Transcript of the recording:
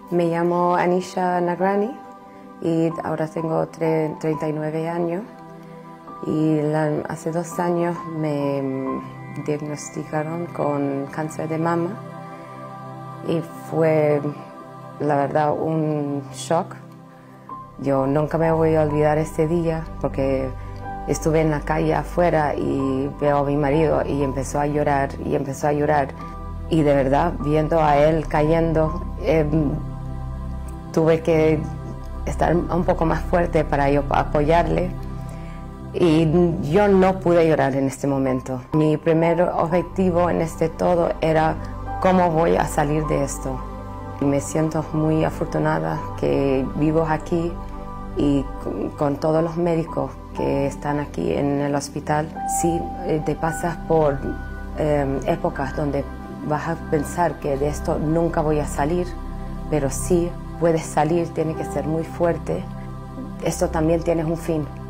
Me llamo Anisha Nagrani y ahora tengo 39 años y hace 2 años me diagnosticaron con cáncer de mama y fue, la verdad, un shock. Yo nunca me voy a olvidar ese día porque estuve en la calle afuera y veo a mi marido y empezó a llorar y empezó a llorar. Y de verdad, viendo a él cayendo, tuve que estar un poco más fuerte para yo apoyarle. Y yo no pude llorar en este momento. Mi primer objetivo en todo era cómo voy a salir de esto. Y me siento muy afortunada que vivo aquí y con todos los médicos que están aquí en el hospital. Sí, te pasas por épocas donde vas a pensar que de esto nunca voy a salir, pero sí puedes salir, tiene que ser muy fuerte. Esto también tiene un fin.